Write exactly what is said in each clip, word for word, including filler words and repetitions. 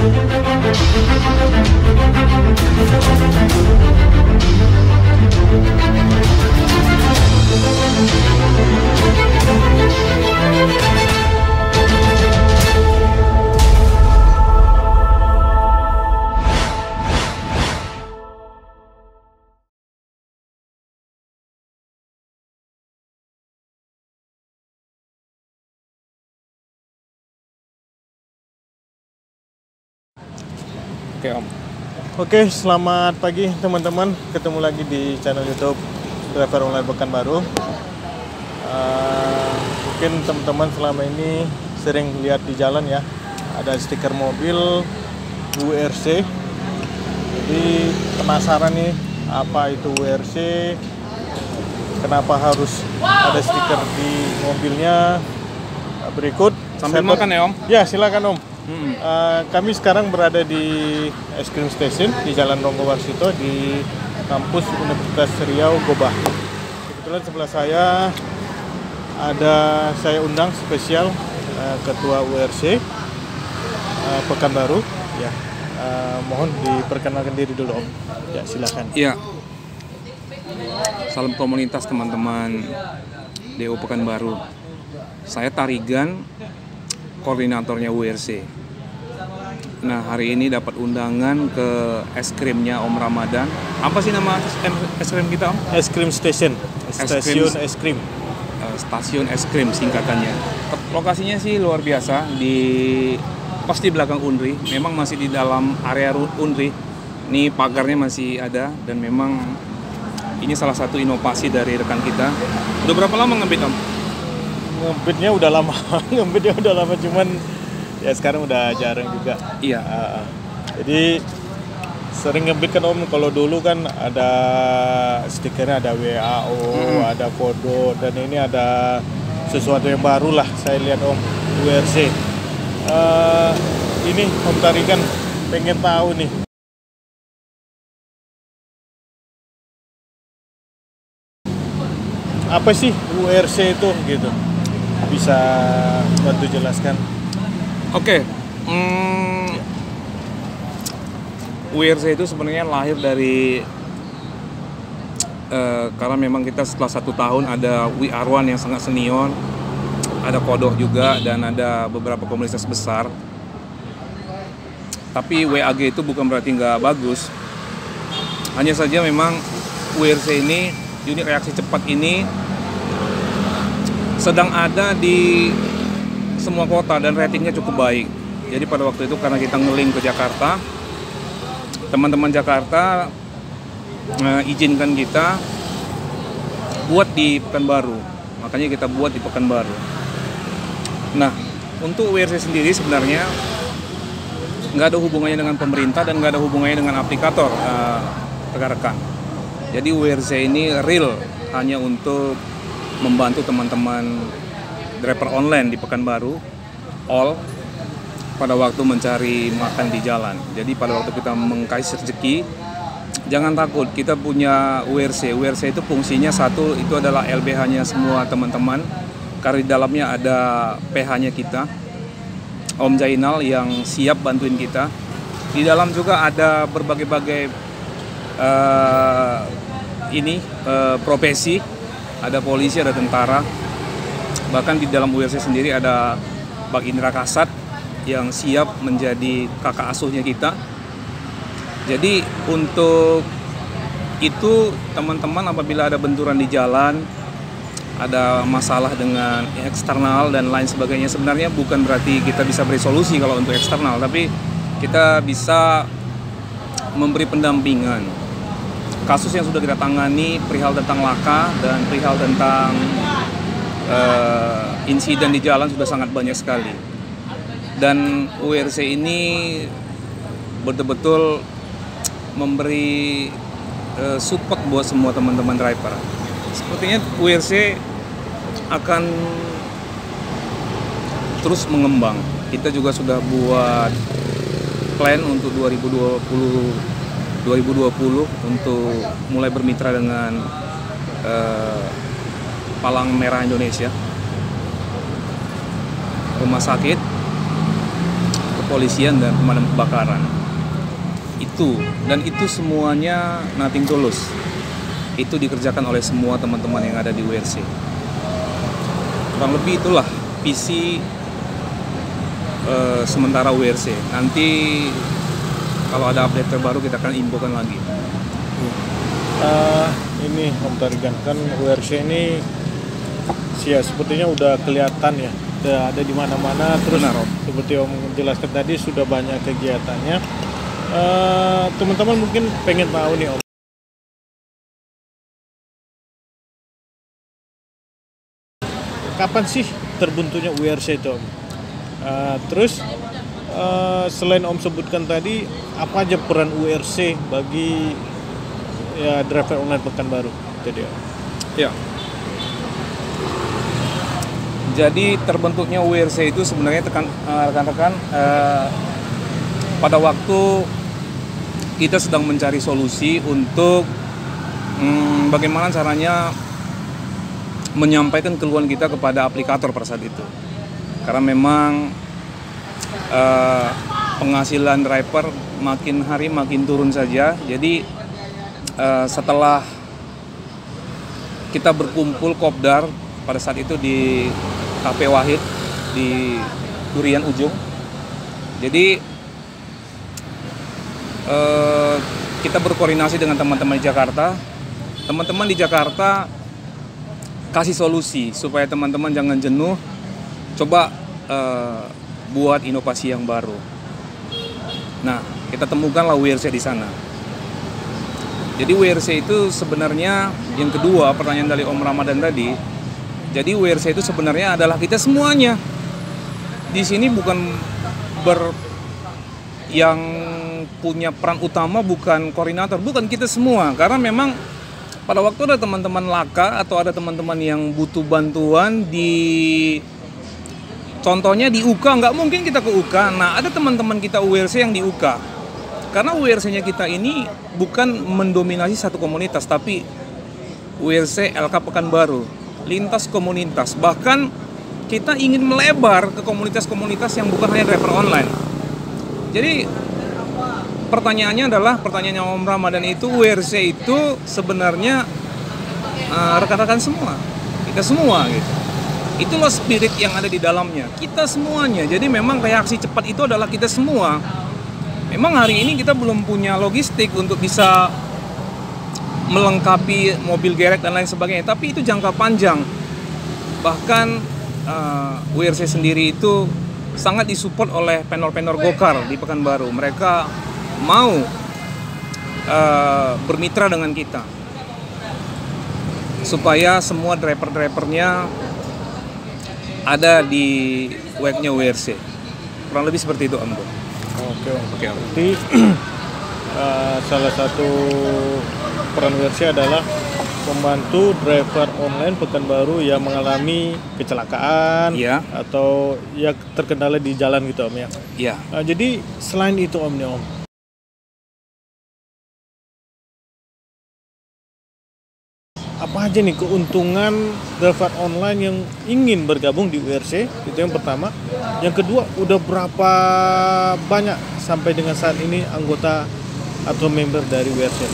Oke Om. Oke, selamat pagi teman-teman. Ketemu lagi di channel YouTube Driver Online Pekanbaru. Uh, mungkin teman-teman selama ini sering lihat di jalan ya, ada stiker mobil W R C. Jadi penasaran nih, apa itu W R C? Kenapa harus ada stiker di mobilnya? Berikut. Sambil makan ya Om? Ya, silakan Om. Hmm. Uh, kami sekarang berada di Es Krim Station di Jalan Ronggo Warsito di kampus Universitas Riau Gobah. Kebetulan sebelah saya ada saya undang spesial uh, Ketua W R C uh, Pekanbaru. Ya, uh, mohon diperkenalkan diri dulu Om. Ya, silakan. Iya. Salam komunitas teman-teman D O Pekanbaru. Saya Tarigan, koordinatornya W R C. Nah, hari ini dapat undangan ke es krimnya Om Ramadan. Apa sih nama es krim kita Om? Es Krim Station, stasiun es krim. Uh, stasiun es krim singkatannya. Lokasinya sih luar biasa, di pas di belakang Unri. Memang masih di dalam area Unri. Ini pagarnya masih ada dan memang ini salah satu inovasi dari rekan kita. Udah berapa lama ngebit Om? Ngebitnya udah lama, ngebitnya udah lama, cuman ya sekarang udah jarang juga. Iya. Uh, jadi sering ngebit kan Om. Kalau dulu kan ada stikernya, ada W A O, hmm. ada kode, dan ini ada sesuatu yang baru lah. Saya lihat Om, W R C. Uh, ini Om Tarigan pengen tahu nih. Apa sih W R C itu gitu? Bisa bantu jelaskan? Oke, hmm, W R C itu sebenarnya lahir dari uh, karena memang kita setelah satu tahun ada We Are One yang sangat senior, ada Kodok juga, dan ada beberapa komunitas besar. Tapi W A G itu bukan berarti nggak bagus, hanya saja memang W R C ini, unit reaksi cepat ini sedang ada di semua kota dan ratingnya cukup baik. Jadi pada waktu itu karena kita nge-link ke Jakarta, teman-teman Jakarta uh, izinkan kita buat di Pekanbaru, makanya kita buat di Pekanbaru. Nah, untuk W R C sendiri sebenarnya nggak ada hubungannya dengan pemerintah dan nggak ada hubungannya dengan aplikator, uh, rekan-rekan. Jadi W R C ini real hanya untuk membantu teman-teman driver online di Pekanbaru all pada waktu mencari makan di jalan. Jadi pada waktu kita mengkais rezeki, jangan takut, kita punya W R C. W R C itu fungsinya satu, itu adalah L B H-nya semua teman-teman, karena di dalamnya ada P H-nya kita, Om Jainal yang siap bantuin kita. Di dalam juga ada berbagai-bagai uh, ini uh, profesi, ada polisi, ada tentara. Bahkan di dalam W R C sendiri ada Bang Indra Kasat yang siap menjadi kakak asuhnya kita. Jadi untuk itu teman-teman apabila ada benturan di jalan, ada masalah dengan eksternal dan lain sebagainya, sebenarnya bukan berarti kita bisa beri solusi kalau untuk eksternal, tapi kita bisa memberi pendampingan. Kasus yang sudah kita tangani perihal tentang laka dan perihal tentang uh, insiden di jalan sudah sangat banyak sekali. Dan W R C ini betul-betul memberi uh, support buat semua teman-teman driver. Sepertinya W R C akan terus mengembang. Kita juga sudah buat plan untuk dua ribu dua puluh untuk mulai bermitra dengan uh, Palang Merah Indonesia, rumah sakit, kepolisian dan pemadam kebakaran. Itu, dan itu semuanya nothing tulus. Itu dikerjakan oleh semua teman-teman yang ada di W R C. Kurang lebih itulah visi uh, sementara W R C. Nanti kalau ada update terbaru kita akan infokan lagi. Uh, ini Om Tarigan, kan W R C ini ya sepertinya udah kelihatan ya, udah ada di mana-mana. Terus Benar, Om. Seperti Om jelaskan tadi sudah banyak kegiatannya. Uh, teman-teman mungkin pengen tahu nih Om, kapan sih terbentuknya W R C itu Om? Uh, terus uh, selain Om sebutkan tadi, apa aja peran W R C bagi ya driver online Pekanbaru? Jadi Om. Ya. Jadi terbentuknya W R C itu sebenarnya tekan uh, rekan-rekan uh, pada waktu kita sedang mencari solusi untuk hmm, bagaimana caranya menyampaikan keluhan kita kepada aplikator pada saat itu. Karena memang uh, penghasilan driver makin hari makin turun saja. Jadi uh, setelah kita berkumpul kopdar pada saat itu di Cafe Wahid di Durian Ujung. Jadi Uh, kita berkoordinasi dengan teman-teman di Jakarta. Teman-teman di Jakarta kasih solusi supaya teman-teman jangan jenuh. Coba uh, buat inovasi yang baru. Nah, kita temukanlah W R C di sana. Jadi W R C itu sebenarnya yang kedua pertanyaan dari Om Ramadan tadi. Jadi W R C itu sebenarnya adalah kita semuanya. Di sini bukan ber yang punya peran utama bukan koordinator, bukan kita semua. Karena memang pada waktu ada teman-teman laka atau ada teman-teman yang butuh bantuan di contohnya di U K, nggak mungkin kita ke U K. Nah, ada teman-teman kita W R C yang di U K. Karena W R C-nya kita ini bukan mendominasi satu komunitas, tapi W R C L K Pekanbaru, lintas komunitas. Bahkan kita ingin melebar ke komunitas-komunitas yang bukan hanya driver online. Jadi pertanyaannya adalah, pertanyaannya Om Ramadan itu, W R C itu sebenarnya uh, rekan-rekan semua, kita semua gitu. Itulah spirit yang ada di dalamnya, kita semuanya. Jadi memang reaksi cepat itu adalah kita semua. Memang hari ini kita belum punya logistik untuk bisa melengkapi mobil gerek dan lain sebagainya, tapi itu jangka panjang. Bahkan uh, W R C sendiri itu sangat disupport oleh vendor-vendor gokar di Pekanbaru. Mereka mau uh, bermitra dengan kita supaya semua driver-drivernya ada di webnya W R C. Kurang lebih seperti itu, Om. Oke, Oke, Om. Jadi uh, salah satu peran W R C adalah membantu driver online Pekanbaru yang mengalami kecelakaan ya, atau ya terkendala di jalan gitu Om ya. Ya. Uh, jadi selain itu Om nih Om, apa aja nih keuntungan driver online yang ingin bergabung di W R C? Itu yang pertama. Yang kedua, udah berapa banyak sampai dengan saat ini anggota atau member dari W R C?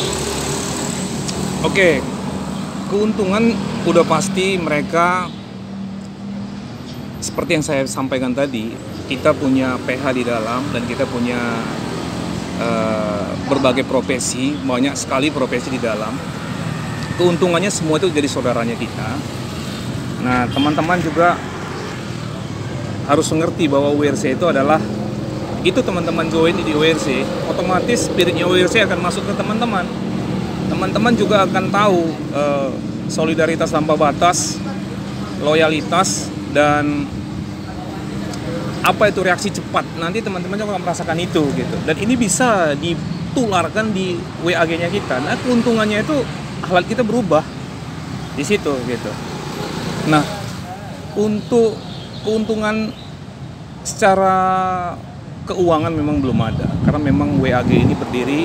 Oke, keuntungan udah pasti mereka seperti yang saya sampaikan tadi, kita punya P H di dalam dan kita punya uh, berbagai profesi, banyak sekali profesi di dalam. Keuntungannya semua itu jadi saudaranya kita. Nah, teman-teman juga harus mengerti bahwa W R C itu adalah, itu teman-teman join di W R C, otomatis spiritnya W R C akan masuk ke teman-teman. Teman-teman juga akan tahu uh, solidaritas tanpa batas, loyalitas, dan apa itu reaksi cepat. Nanti teman-teman juga akan merasakan itu gitu. Dan ini bisa ditularkan di W A G-nya kita. Nah, keuntungannya itu akhlak kita berubah di situ gitu. Nah, untuk keuntungan secara keuangan memang belum ada, karena memang W A G ini berdiri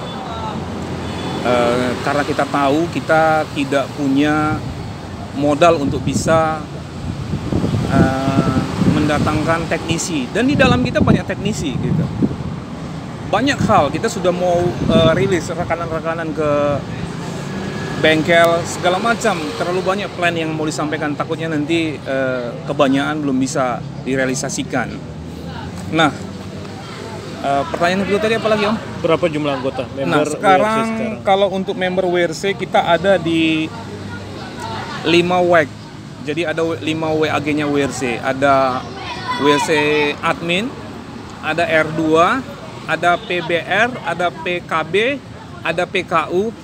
Uh, karena kita tahu kita tidak punya modal untuk bisa uh, mendatangkan teknisi, dan di dalam kita banyak teknisi gitu. Banyak hal kita sudah mau uh, rilis rekanan-rekanan ke bengkel segala macam, terlalu banyak plan yang mau disampaikan, takutnya nanti uh, kebanyakan belum bisa direalisasikan. Nah, uh, pertanyaan kedua tadi apa lagi Om? Berapa jumlah anggota member Nah sekarang, W R C sekarang? kalau untuk member W R C kita ada di lima W A G. Jadi ada lima W A G-nya W R C. Ada W R C admin, ada R dua, ada P B R, ada P K B, ada P K U.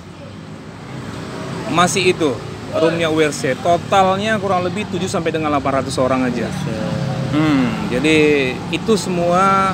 Masih itu roomnya W R C. Totalnya kurang lebih tujuh sampai dengan delapan ratus orang aja. Hmm, jadi itu semua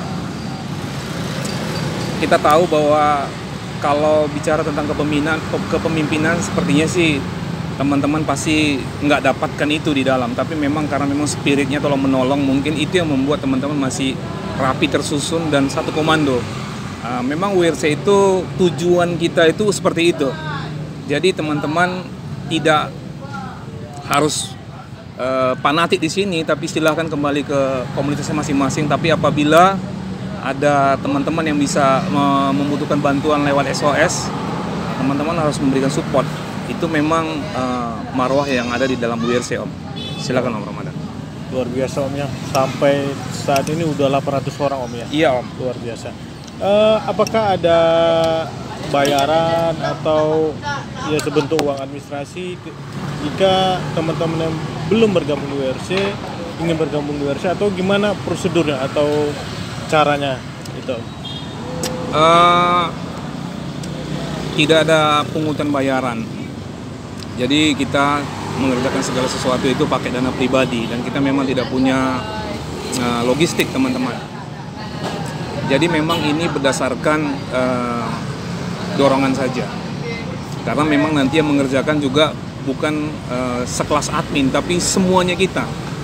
kita tahu bahwa kalau bicara tentang kepemimpinan, kepemimpinan sepertinya sih teman-teman pasti nggak dapatkan itu di dalam. Tapi memang karena memang spiritnya tolong menolong, mungkin itu yang membuat teman-teman masih rapi, tersusun, dan satu komando. Uh, memang W R C itu tujuan kita itu seperti itu. Jadi teman-teman tidak harus uh, fanatik di sini, tapi silahkan kembali ke komunitasnya masing-masing. Tapi apabila ada teman-teman yang bisa membutuhkan bantuan lewat S O S, teman-teman harus memberikan support. Itu memang uh, marwah yang ada di dalam W R C Om. Silakan Om Ramadan. Luar biasa Om ya, sampai saat ini udah delapan ratus orang Om ya. Iya Om. Luar biasa. Uh, apakah ada bayaran atau ya sebentuk uang administrasi jika teman-teman yang belum bergabung di W R C ingin bergabung di W R C, atau gimana prosedurnya atau caranya itu? Uh, tidak ada pungutan bayaran. Jadi kita mengerjakan segala sesuatu itu pakai dana pribadi, dan kita memang tidak punya uh, logistik teman-teman. Jadi memang ini berdasarkan uh, dorongan saja. Karena memang nanti yang mengerjakan juga bukan uh, sekelas admin, tapi semuanya kita.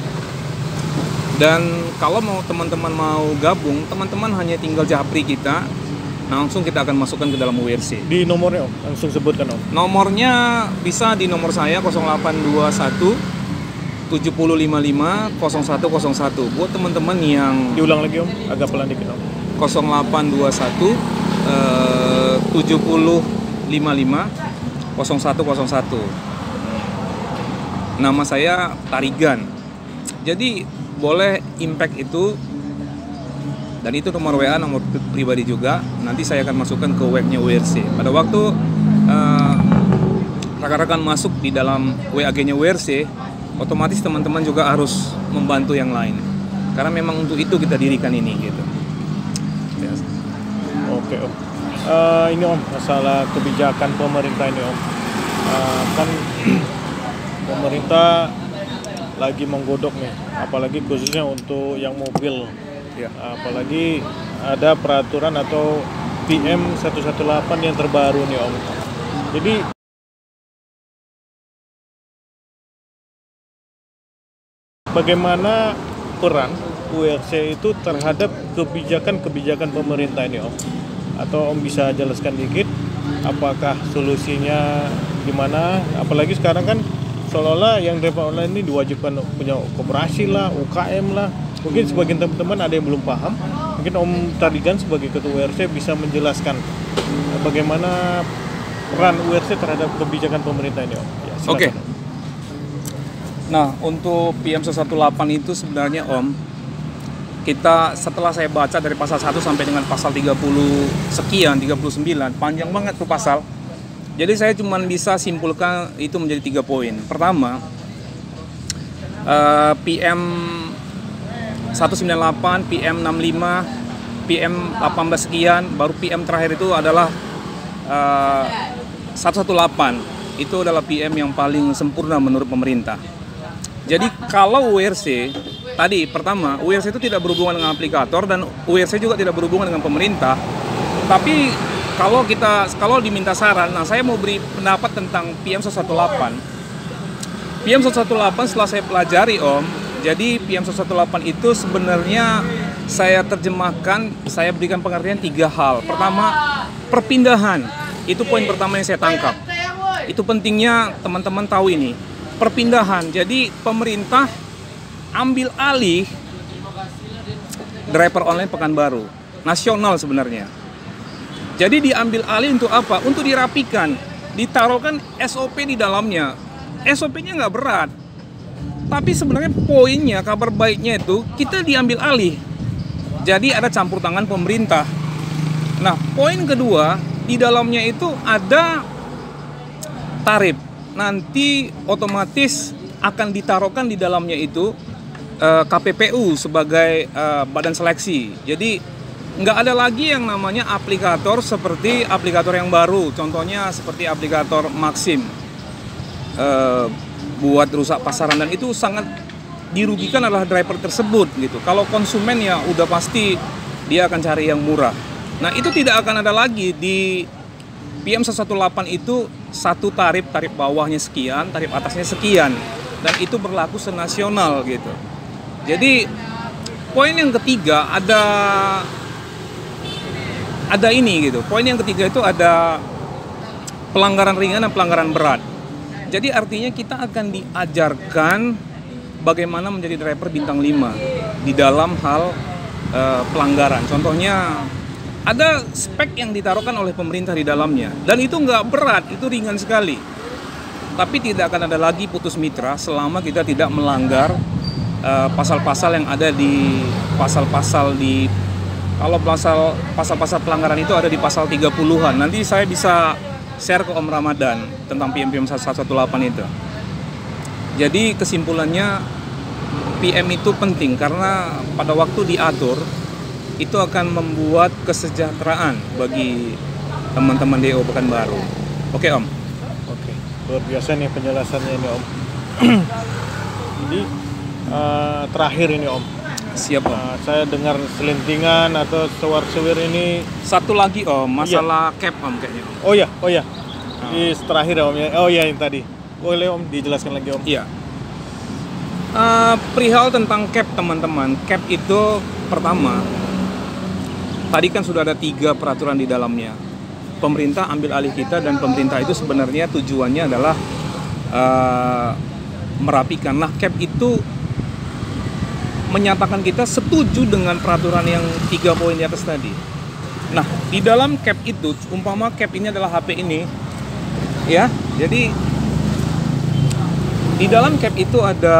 Dan kalau mau teman-teman mau gabung, teman-teman hanya tinggal japri kita, langsung kita akan masukkan ke dalam W R C. Di nomornya Om, langsung sebutkan Om. Nomornya bisa di nomor saya nol delapan dua satu tujuh nol lima lima nol satu nol satu. Buat teman-teman yang Diulang lagi Om, agak pelan dikit Om. nol delapan dua satu tujuh nol lima lima nol satu nol satu. Nama saya Tarigan. Jadi boleh impact itu, dan itu nomor W A, nomor pribadi juga. Nanti saya akan masukkan ke webnya W R C. Pada waktu uh, rekan-rekan masuk di dalam W A G-nya W R C, otomatis teman-teman juga harus membantu yang lain. Karena memang untuk itu kita dirikan ini gitu. Yes. Oke Om. Uh, ini Om, masalah kebijakan pemerintah ini Om. Uh, kan pemerintah lagi menggodok nih, apalagi khususnya untuk yang mobil. Ya. Apalagi ada peraturan atau P M seratus delapan belas yang terbaru nih Om. Jadi bagaimana peran W R C itu terhadap kebijakan-kebijakan pemerintah ini Om? Atau Om bisa jelaskan dikit apakah solusinya gimana? Apalagi sekarang kan seolah-olah yang driver online ini diwajibkan punya koperasi lah, U K M lah. Mungkin sebagian teman-teman ada yang belum paham. Mungkin Om Tarigan sebagai Ketua W R C bisa menjelaskan bagaimana peran W R C terhadap kebijakan pemerintah ini Om. Ya, Oke. Okay. Nah, untuk P M seratus delapan belas itu sebenarnya Om, kita setelah saya baca dari pasal satu sampai dengan pasal tiga puluh sekian, tiga puluh sembilan, panjang banget tuh pasal. Jadi saya cuma bisa simpulkan itu menjadi tiga poin. Pertama, uh, P M seratus sembilan puluh delapan, P M enam puluh lima, P M delapan belas sekian, baru P M terakhir itu adalah uh, seratus delapan belas. Itu adalah P M yang paling sempurna menurut pemerintah. Jadi kalau W R C, tadi pertama, W R C itu tidak berhubungan dengan aplikator, dan W R C juga tidak berhubungan dengan pemerintah. Tapi kalau kita kalau diminta saran, nah saya mau beri pendapat tentang P M seratus delapan belas. P M seratus delapan belas setelah saya pelajari Om, jadi P M seratus delapan belas itu sebenarnya saya terjemahkan, saya berikan pengertian tiga hal. Pertama, perpindahan. Itu poin pertama yang saya tangkap. Itu pentingnya teman-teman tahu ini. Perpindahan. Jadi pemerintah ambil alih driver online Pekanbaru, nasional sebenarnya. Jadi diambil alih untuk apa? Untuk dirapikan, ditaruhkan S O P di dalamnya. S O P-nya nggak berat, tapi sebenarnya poinnya, kabar baiknya itu kita diambil alih. Jadi ada campur tangan pemerintah. Nah, poin kedua, di dalamnya itu ada tarif. Nanti otomatis akan ditaruhkan di dalamnya itu eh, K P P U sebagai eh, badan seleksi. Jadi nggak ada lagi yang namanya aplikator seperti aplikator yang baru. Contohnya seperti aplikator Maxim eh, buat rusak pasaran, dan itu sangat dirugikan adalah driver tersebut gitu. Kalau konsumen ya udah pasti dia akan cari yang murah. Nah, itu tidak akan ada lagi di P M seratus delapan belas itu satu tarif, tarif bawahnya sekian, tarif atasnya sekian, dan itu berlaku senasional gitu. Jadi poin yang ketiga ada ada ini gitu. Poin yang ketiga itu ada pelanggaran ringan dan pelanggaran berat. Jadi artinya kita akan diajarkan bagaimana menjadi driver bintang lima di dalam hal uh, pelanggaran. Contohnya ada spek yang ditaruhkan oleh pemerintah di dalamnya, dan itu nggak berat, itu ringan sekali. Tapi tidak akan ada lagi putus mitra selama kita tidak melanggar uh, pasal-pasal yang ada di pasal-pasal di kalau pasal pasal-pasal pelanggaran itu ada di pasal tiga puluhan. Nanti saya bisa share ke Om Ramadan tentang P M P M seratus delapan belas itu. Jadi kesimpulannya, P M itu penting karena pada waktu diatur itu akan membuat kesejahteraan bagi teman-teman D O Pekanbaru. Oke Om. Oke, luar biasa nih penjelasannya ini Om. Jadi uh, terakhir ini Om. Siap Om. Uh, saya dengar selentingan atau sewar-sewir ini. Satu lagi Om, masalah iya. cap Om kayaknya Om. Oh ya, oh ya. Di terakhir ya Om ya. Oh ya yang tadi. Boleh Om dijelaskan lagi Om. Iya. Uh, perihal tentang cap teman-teman. Cap itu pertama, tadi kan sudah ada tiga peraturan di dalamnya. Pemerintah ambil alih kita, dan pemerintah itu sebenarnya tujuannya adalah uh, merapikan. Nah, cap itu menyatakan kita setuju dengan peraturan yang tiga poin di atas tadi. Nah, di dalam cap itu, umpama cap ini adalah H P ini, ya. Jadi di dalam cap itu ada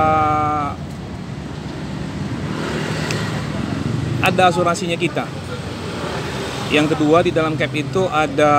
ada asuransinya kita. Yang kedua, di dalam cap itu ada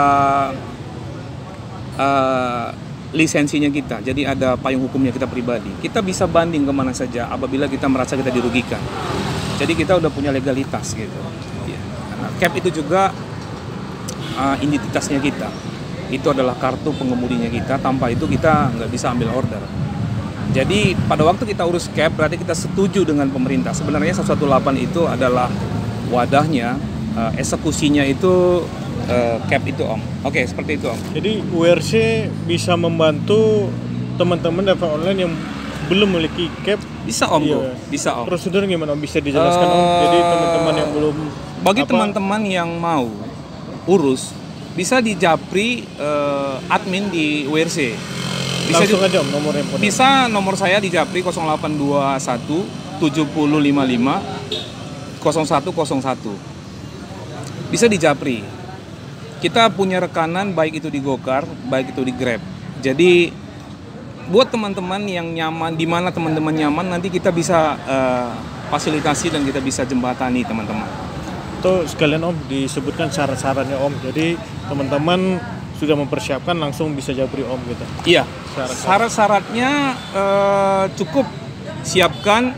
uh, lisensinya kita. Jadi ada payung hukumnya kita pribadi. Kita bisa banding kemana saja apabila kita merasa kita dirugikan. Jadi kita udah punya legalitas gitu. Ya. Nah, cap itu juga uh, identitasnya kita. Itu adalah kartu pengemudinya kita. Tanpa itu kita nggak bisa ambil order. Jadi pada waktu kita urus cap, berarti kita setuju dengan pemerintah. Sebenarnya seratus delapan belas itu adalah wadahnya, uh, eksekusinya itu uh, cap itu Om. Oke, seperti itu Om. Jadi U R C bisa membantu teman-teman driver online yang belum memiliki cap. Bisa Om, iya. Bisa Om. Prosedur gimana Om? Bisa dijelaskan uh, Om? Jadi teman-teman yang belum. Bagi teman-teman yang mau urus, bisa di japri uh, admin di U R C. Bisa langsung di, aja Om nomor handphone. Bisa nomor saya di japri nol delapan dua satu tujuh nol lima lima nol satu nol satu. Bisa di japri. Kita punya rekanan baik itu di Gokar, baik itu di Grab. Jadi buat teman-teman yang nyaman, di mana teman-teman nyaman, nanti kita bisa uh, fasilitasi dan kita bisa jembatani teman-teman. Itu sekalian Om disebutkan syarat-syaratnya Om. Jadi teman-teman sudah mempersiapkan langsung bisa japri Om gitu. Iya. Syarat-syaratnya uh, cukup siapkan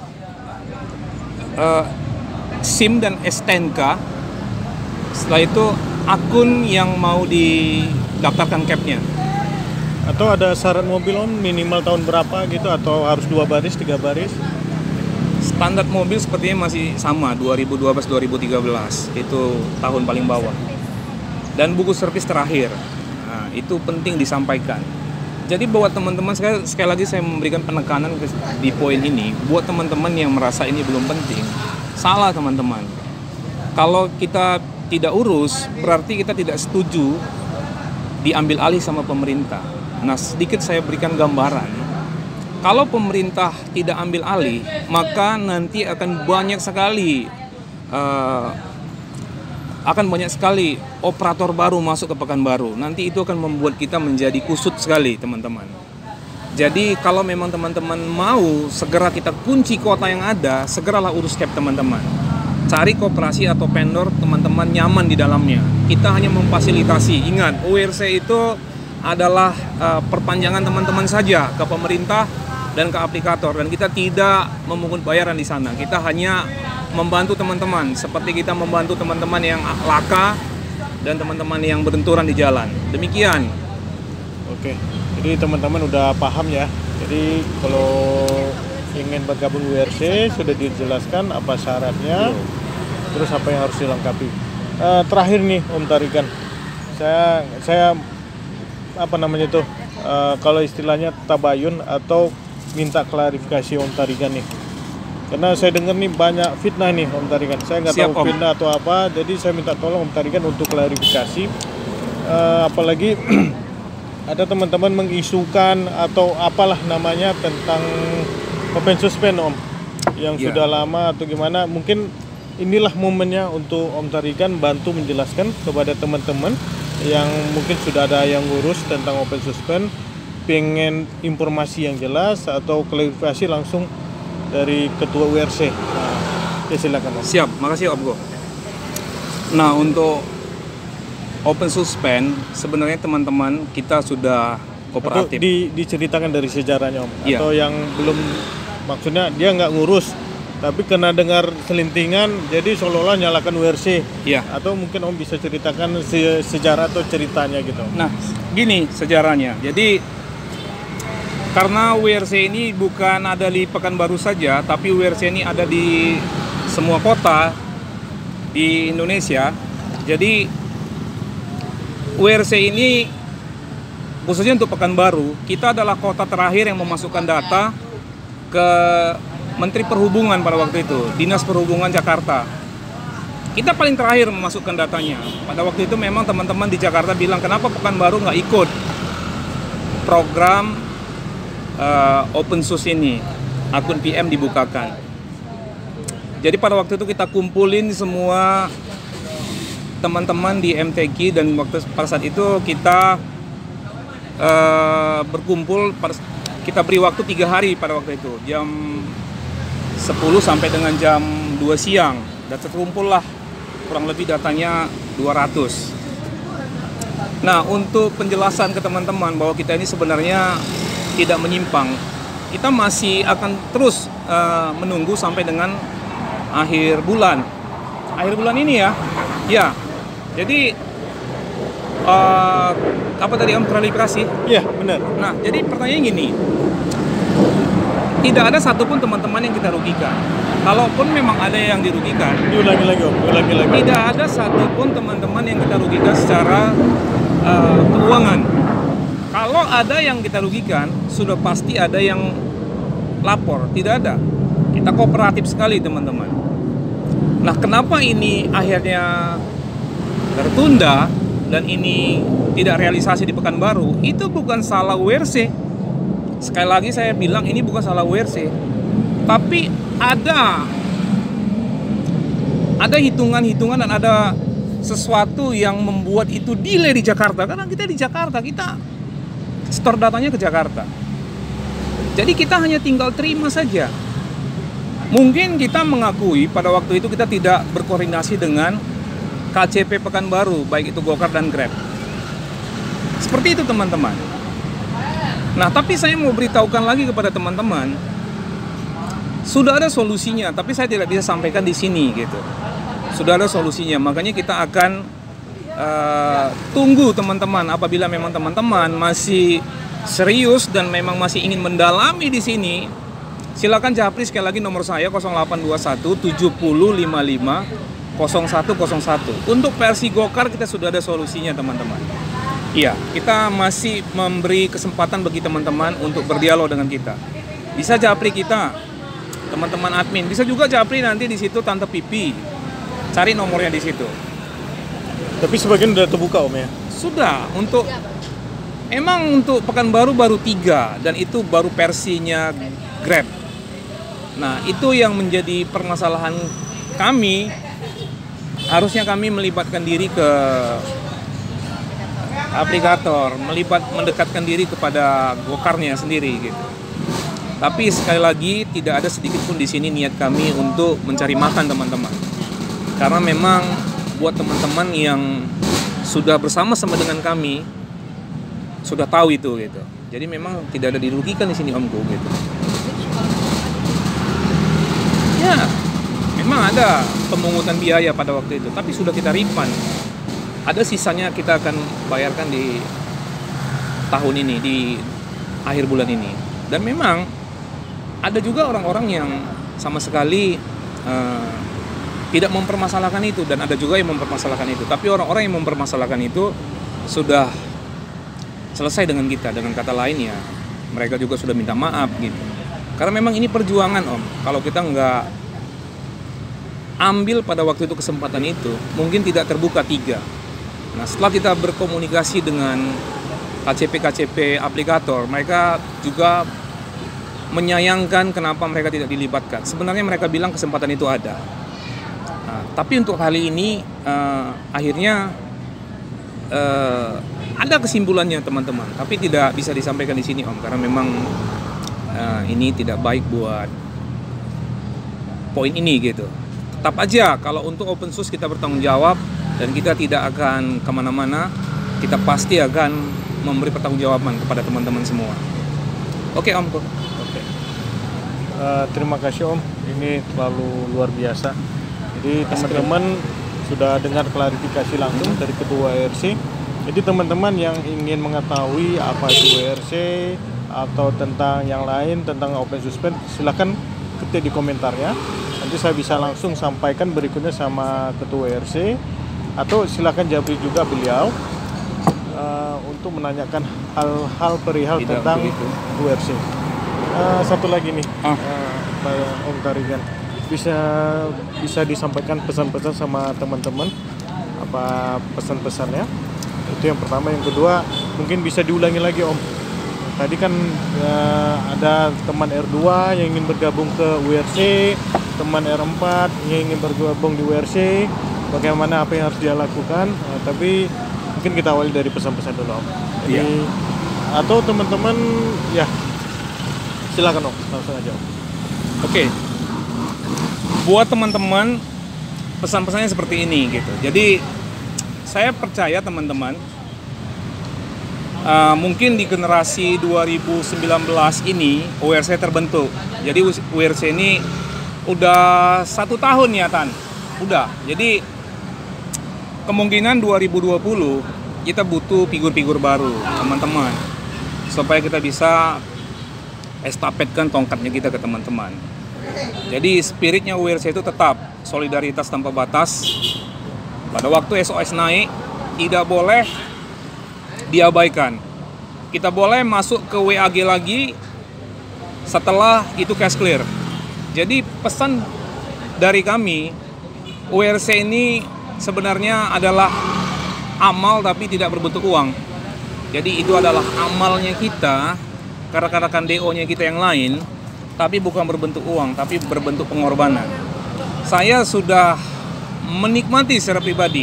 uh, SIM dan S T N K. Setelah itu akun yang mau didaftarkan capnya. Atau ada syarat mobil Om minimal tahun berapa gitu, atau harus dua baris, tiga baris? Standar mobil sepertinya masih sama, dua ribu dua belas dua ribu tiga belas. Itu tahun paling bawah. Dan buku servis terakhir. Nah, itu penting disampaikan. Jadi buat teman-teman, sekali, sekali lagi saya memberikan penekanan di poin ini. Buat teman-teman yang merasa ini belum penting, salah teman-teman. Kalau kita tidak urus, berarti kita tidak setuju diambil alih sama pemerintah. Nah, sedikit saya berikan gambaran. kalau pemerintah tidak ambil alih, maka nanti akan banyak sekali uh, akan banyak sekali operator baru masuk ke Pekanbaru. Nanti itu akan membuat kita menjadi kusut sekali, teman-teman. Jadi kalau memang teman-teman mau segera kita kunci kota yang ada, segeralah urus cap teman-teman. Cari koperasi atau vendor teman-teman nyaman di dalamnya. Kita hanya memfasilitasi. Ingat, U R C itu adalah uh, perpanjangan teman-teman saja ke pemerintah dan ke aplikator, dan kita tidak memungut bayaran di sana. Kita hanya membantu teman-teman seperti kita membantu teman-teman yang laka dan teman-teman yang berbenturan di jalan. Demikian. Oke. Jadi teman-teman udah paham ya. Jadi kalau ingin bergabung U R C sudah dijelaskan apa syaratnya, terus apa yang harus dilengkapi. Uh, terakhir nih Om Tarigan, saya saya apa namanya tuh uh, kalau istilahnya tabayun atau minta klarifikasi Om Tarigan nih, karena saya dengar nih banyak fitnah nih Om Tarigan. Saya nggak tahu Om. fitnah atau apa, jadi saya minta tolong Om Tarigan untuk klarifikasi. Uh, apalagi ada teman-teman mengisukan atau apalah namanya tentang open suspend Om yang Ya. sudah lama atau gimana. Mungkin inilah momennya untuk Om Tarigan bantu menjelaskan kepada teman-teman yang mungkin sudah ada yang ngurus tentang open suspend, pengen informasi yang jelas atau klarifikasi langsung dari Ketua U R C. Nah, ya silakan Om. Siap, makasih Om Go. Nah, untuk open suspend sebenarnya teman-teman kita sudah Atau kooperatif. di, diceritakan dari sejarahnya Om. Iya. Atau yang belum, maksudnya dia nggak ngurus tapi kena dengar selintingan jadi seolah-olah nyalakan U R C. Iya. Atau mungkin Om bisa ceritakan se- sejarah atau ceritanya gitu. Nah, gini sejarahnya. Jadi karena U R C ini bukan ada di Pekanbaru saja, tapi U R C ini ada di semua kota di Indonesia. Jadi U R C ini khususnya untuk Pekanbaru, kita adalah kota terakhir yang memasukkan data ke Menteri Perhubungan pada waktu itu, Dinas Perhubungan Jakarta. Kita paling terakhir memasukkan datanya. Pada waktu itu memang teman-teman di Jakarta bilang, kenapa Pekanbaru nggak ikut program uh, Open Source ini, akun P M dibukakan. Jadi pada waktu itu kita kumpulin semua teman-teman di M T Q, dan waktu pada saat itu kita uh, berkumpul, kita beri waktu tiga hari pada waktu itu, jam sepuluh sampai dengan jam dua siang, dan terkumpul lah kurang lebih datanya dua ratus. Nah, untuk penjelasan ke teman-teman bahwa kita ini sebenarnya tidak menyimpang, kita masih akan terus uh, menunggu sampai dengan akhir bulan akhir bulan ini ya ya. Jadi uh, apa tadi Om klarifikasi? Iya, benar. Nah, jadi pertanyaan gini, tidak ada satupun teman-teman yang kita rugikan. Kalaupun memang ada yang dirugikan, Diulangi lagi Om, ulangi lagi. tidak ada satupun teman-teman yang kita rugikan secara uh, keuangan. Kalau ada yang kita rugikan, sudah pasti ada yang lapor. Tidak ada. Kita kooperatif sekali teman-teman. Nah, kenapa ini akhirnya tertunda dan ini tidak realisasi di Pekanbaru? Itu bukan salah U R C. Sekali lagi saya bilang ini bukan salah U R C. Tapi ada ada hitungan-hitungan dan ada sesuatu yang membuat itu delay di Jakarta. Karena kita di Jakarta, kita store datanya ke Jakarta. Jadi kita hanya tinggal terima saja. Mungkin kita mengakui pada waktu itu kita tidak berkoordinasi dengan K C P Pekanbaru, baik itu Gokar dan Grab. Seperti itu teman-teman. Nah, tapi saya mau beritahukan lagi kepada teman-teman, sudah ada solusinya, tapi saya tidak bisa sampaikan di sini gitu. Sudah ada solusinya, makanya kita akan uh, tunggu teman-teman. Apabila memang teman-teman masih serius dan memang masih ingin mendalami di sini, silakan japri sekali lagi nomor saya nol delapan dua satu tujuh nol lima lima nol satu nol satu. Untuk versi Gokar kita sudah ada solusinya teman-teman. Iya, kita masih memberi kesempatan bagi teman-teman untuk berdialog dengan kita. Bisa japri kita, teman-teman admin. Bisa juga japri nanti di situ Tante Pipi. Cari nomornya di situ. Tapi sebagian udah terbuka Om ya? Sudah, untuk Emang untuk Pekanbaru baru tiga, dan itu baru versinya Grab. Nah, itu yang menjadi permasalahan kami. Harusnya kami melibatkan diri ke aplikator, melibat mendekatkan diri kepada Gokarnya sendiri gitu. Tapi sekali lagi tidak ada sedikit pun di sini niat kami untuk mencari makan teman-teman. Karena memang buat teman-teman yang sudah bersama-sama dengan kami sudah tahu itu gitu. Jadi memang tidak ada dirugikan di sini Omku gitu. Ya, memang ada pemungutan biaya pada waktu itu, tapi sudah kita refund. Ada sisanya kita akan bayarkan di tahun ini, di akhir bulan ini. Dan memang ada juga orang-orang yang sama sekali uh, tidak mempermasalahkan itu, dan ada juga yang mempermasalahkan itu. Tapi orang-orang yang mempermasalahkan itu sudah selesai dengan kita. Dengan kata lain ya, mereka juga sudah minta maaf gitu. Karena memang ini perjuangan Om. Kalau kita nggak ambil pada waktu itu kesempatan itu, mungkin tidak terbuka tiga. Nah, setelah kita berkomunikasi dengan K C P K C P aplikator, mereka juga menyayangkan kenapa mereka tidak dilibatkan. Sebenarnya mereka bilang kesempatan itu ada. Nah, tapi untuk kali ini uh, akhirnya uh, ada kesimpulannya teman-teman, tapi tidak bisa disampaikan di sini Om, karena memang uh, ini tidak baik buat poin ini gitu. Tetap aja kalau untuk open source kita bertanggung jawab, dan kita tidak akan kemana-mana, kita pasti akan memberi pertanggungjawaban kepada teman-teman semua. Oke Om. Oke. Uh, terima kasih Om, ini terlalu luar biasa. Jadi teman-teman sudah dengar klarifikasi langsung dari Ketua W R C. Jadi teman-teman yang ingin mengetahui apa itu W R C atau tentang yang lain tentang open suspend, silahkan ketik di komentarnya. Nanti saya bisa langsung sampaikan berikutnya sama Ketua W R C, atau silahkan jawab juga beliau uh, untuk menanyakan hal-hal perihal Tidak tentang begitu. W R C. Uh, satu lagi nih, Ah. uh, Om Tarigan, bisa bisa disampaikan pesan-pesan sama teman-teman, apa pesan-pesannya? Itu yang pertama. Yang kedua, mungkin bisa diulangi lagi Om. Tadi kan uh, ada teman R dua yang ingin bergabung ke W R C, teman R empat yang ingin bergabung di W R C, bagaimana apa yang harus dia lakukan. Uh, tapi mungkin kita awali dari pesan-pesan dulu Om. Jadi, Iya. atau teman-teman ya silakan Om, langsung aja Om. Oke. Buat teman-teman, pesan-pesannya seperti ini gitu. Jadi saya percaya teman-teman, uh, mungkin di generasi dua ribu sembilan belas ini W R C terbentuk. Jadi W R C ini udah satu tahun ya Tan, udah. Jadi kemungkinan dua ribu dua puluh kita butuh figur-figur baru teman-teman, supaya kita bisa estafetkan tongkatnya kita ke teman-teman. Jadi spiritnya W R C itu tetap solidaritas tanpa batas. Pada waktu S O S naik, tidak boleh diabaikan. Kita boleh masuk ke W A G lagi setelah itu cash clear. Jadi pesan dari kami, W R C ini sebenarnya adalah amal tapi tidak berbentuk uang. Jadi itu adalah amalnya kita, rekan-rekan D O-nya kita yang lain, tapi bukan berbentuk uang, tapi berbentuk pengorbanan. Saya sudah menikmati secara pribadi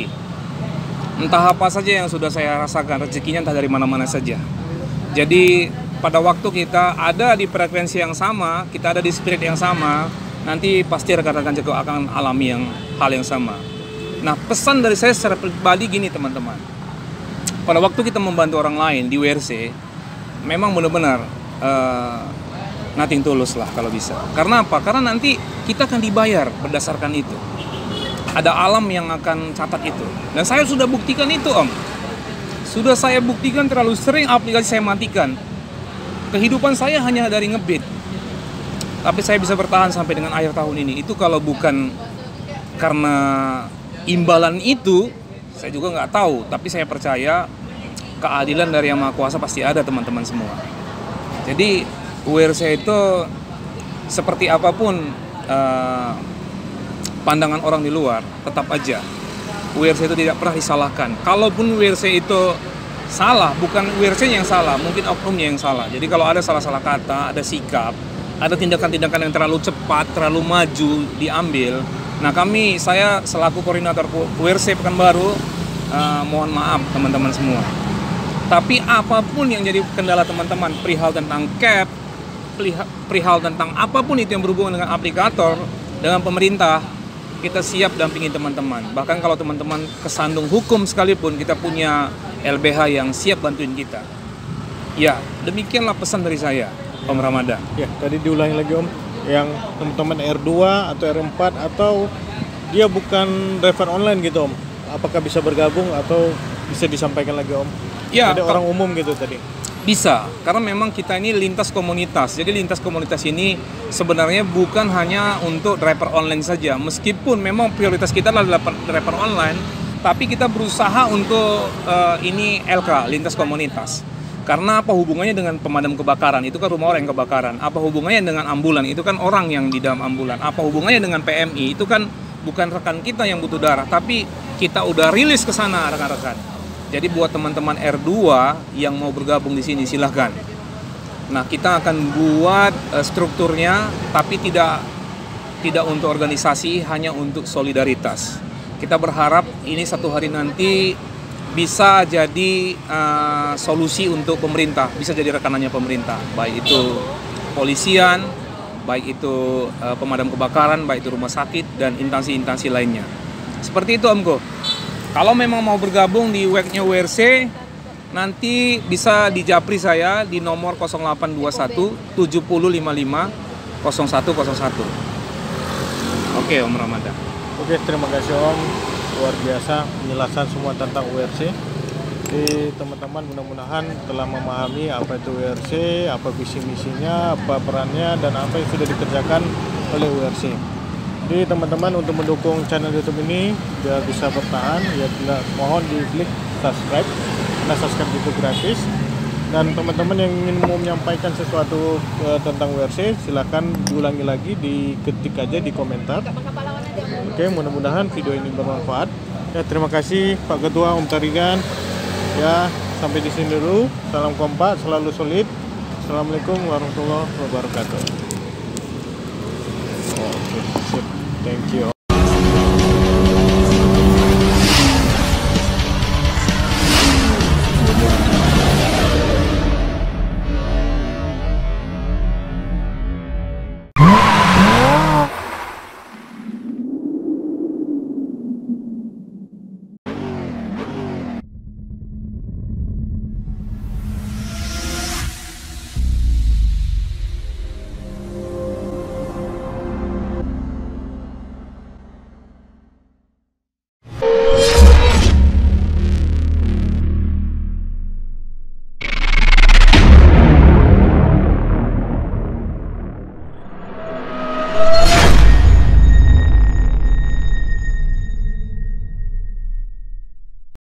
entah apa saja yang sudah saya rasakan, rezekinya entah dari mana-mana saja. Jadi pada waktu kita ada di frekuensi yang sama, kita ada di spirit yang sama, nanti pasti rekan-rekan juga akan alami yang hal yang sama. Nah, pesan dari saya secara pribadi gini teman-teman, pada waktu kita membantu orang lain di W R C, memang benar-benar uh, nothing tulus lah kalau bisa. Karena apa? Karena nanti kita akan dibayar berdasarkan itu. Ada alam yang akan catat itu. Dan saya sudah buktikan itu Om. Sudah saya buktikan terlalu sering aplikasi saya matikan. Kehidupan saya hanya dari ngebit. Tapi saya bisa bertahan sampai dengan akhir tahun ini. Itu kalau bukan karena imbalan itu, saya juga nggak tahu. Tapi saya percaya keadilan dari Yang Maha Kuasa pasti ada teman-teman semua. Jadi W R C itu seperti apapun uh, pandangan orang di luar, tetap aja W R C itu tidak pernah disalahkan. Kalaupun W R C itu salah, bukan W R C yang salah, mungkin oknumnya yang salah. Jadi kalau ada salah-salah kata, ada sikap, ada tindakan-tindakan yang terlalu cepat, terlalu maju diambil. Nah kami, saya selaku koordinator W R C Pekanbaru, uh, mohon maaf teman-teman semua. Tapi apapun yang jadi kendala teman-teman, perihal tentang cap, perihal tentang apapun itu yang berhubungan dengan aplikator, dengan pemerintah, kita siap dampingi teman-teman. Bahkan kalau teman-teman kesandung hukum sekalipun, kita punya L B H yang siap bantuin kita. Ya, demikianlah pesan dari saya, Om Ramadan. Ya, tadi diulangi lagi Om, yang teman-teman R dua atau R empat atau dia bukan driver online gitu Om, apakah bisa bergabung atau bisa disampaikan lagi Om? Ya, ada orang umum gitu tadi. Bisa, karena memang kita ini lintas komunitas. Jadi lintas komunitas ini sebenarnya bukan hanya untuk driver online saja. Meskipun memang prioritas kita adalah driver online, tapi kita berusaha untuk uh, ini L K, lintas komunitas. Karena apa hubungannya dengan pemadam kebakaran? Itu kan rumah orang yang kebakaran. Apa hubungannya dengan ambulan? Itu kan orang yang di dalam ambulan. Apa hubungannya dengan P M I? Itu kan bukan rekan kita yang butuh darah, tapi kita udah rilis ke sana rekan-rekan. Jadi buat teman-teman R dua yang mau bergabung di sini silahkan. Nah kita akan buat uh, strukturnya, tapi tidak tidak untuk organisasi, hanya untuk solidaritas. Kita berharap ini satu hari nanti bisa jadi uh, solusi untuk pemerintah, bisa jadi rekanannya pemerintah, baik itu kepolisian, baik itu uh, pemadam kebakaran, baik itu rumah sakit dan instansi-instansi lainnya. Seperti itu Omko. Kalau memang mau bergabung di W E C-nya W R C, nanti bisa di japri saya di nomor nol delapan dua satu tujuh nol lima lima nol satu nol satu. Oke Om Ramadan. Oke, terima kasih Om. Luar biasa penjelasan semua tentang W R C. Jadi teman-teman mudah-mudahan telah memahami apa itu W R C, apa visi misinya, apa perannya, dan apa yang sudah dikerjakan oleh W R C. Jadi teman-teman untuk mendukung channel YouTube ini biar bisa bertahan, ya mohon di klik subscribe, karena subscribe itu gratis. Dan teman-teman yang ingin mau menyampaikan sesuatu uh, tentang W R C, silahkan diulangi lagi, diketik aja di komentar. Oke, mudah-mudahan video ini bermanfaat. Ya, terima kasih Pak Ketua Om Tarigan. Ya, sampai di sini dulu. Salam kompak, selalu solid. Assalamualaikum warahmatullahi wabarakatuh. Oke, sip. Thank you.